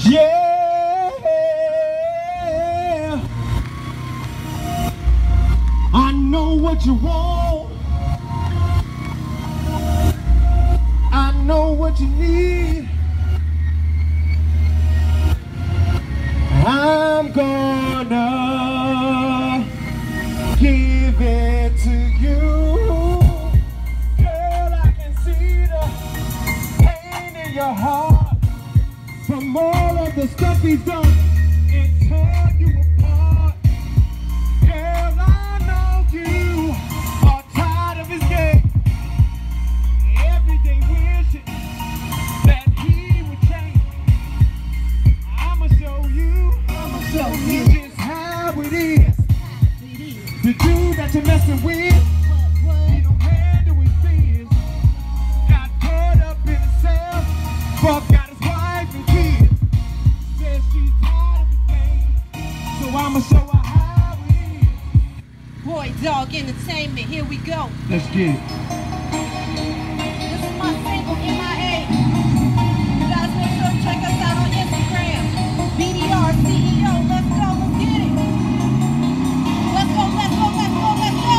Yeah, I know what you want. I know what you need. I'm gonna give it to you. Girl, I can see the pain in your heart from all of the stuff he's done. It's torn you apart. Girl, I know you are tired of his game. Every day wishing that he would change. I'ma show you just how it is. The dude that you're messing with, he don't handle his fears. Got caught up in himself, fucked out his wife and kids. Says she's tired of his game, so I'ma show her how it is. Boy Dog Entertainment, here we go. Let's get it. This is my single, MIA. You guys make sure to check us out on Instagram. BDR CEO, let's go, let's get it. Let's go, let's go, let's go, let's go.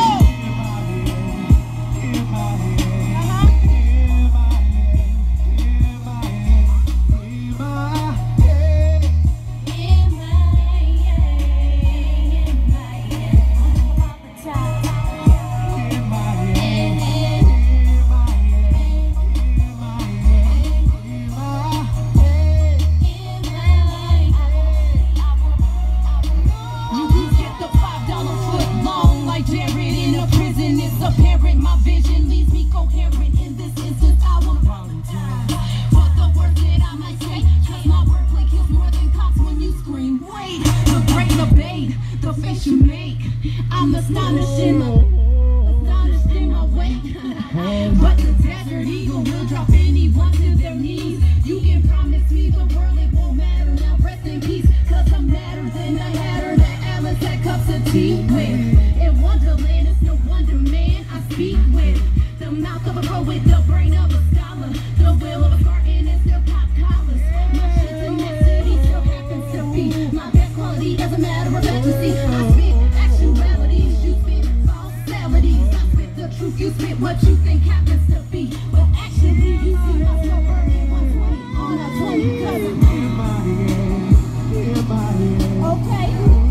I'm astonished in my way. But the desert eagle will drop anyone to their knees. You can promise me the world, it won't matter. Now rest in peace, cause I'm madder than the hatter that Alice had cups of tea with. In Wonderland, it's no wonder, man, I speak with the mouth of a poet, the brain of a scholar, the will of a Spartan, and still pop collars. My shit tenacity still happens to be my best quality as a matter of fantasy. I spit actualities, you spit falsalities. I spit the truth, you spit what you think happens to be. But actually, you see my slow burning 120 on a 20 cause okay.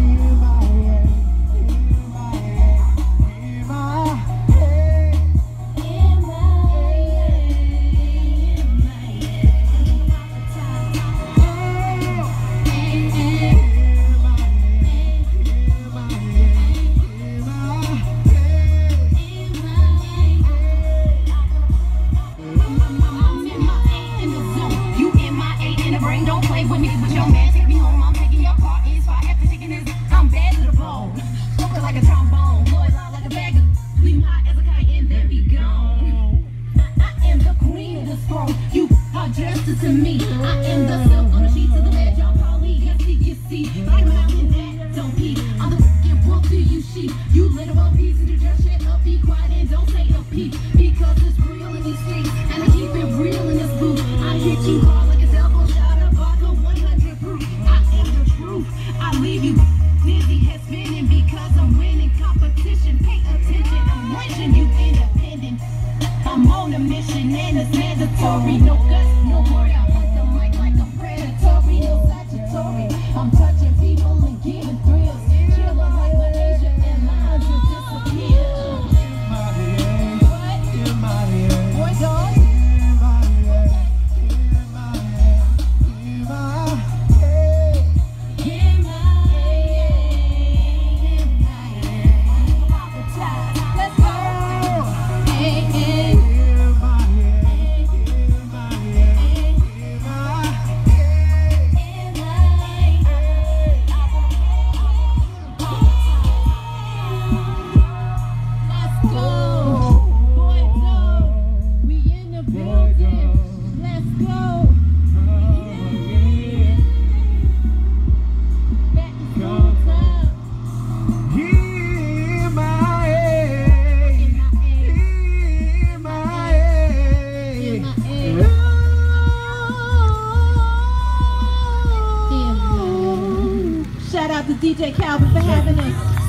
To me, I am the silk on the sheets of the bed, y'all probably can't see, you see. Like my mouth in that, don't pee. I'm the fucking wolf to you sheep. You literal pieces, you just shut up, be quiet and don't say a peep. Because it's real in these streets, and I keep it real in this booth. I hit you hard like a elbow shot of vodka, 100 proof. I am the truth. I leave you dizzy, head spinning because I'm winning competition. Pay attention, I'm wishing you independent. I'm on a mission and it's mandatory. No guts, no more. I hunt the mic like a predatory. No statutory. I'm touching people and giving thrills. Chillin' like Malaysia and lines will disappear. What? Boy Dog? Let's go. Shout out to DJ Calvin for having us.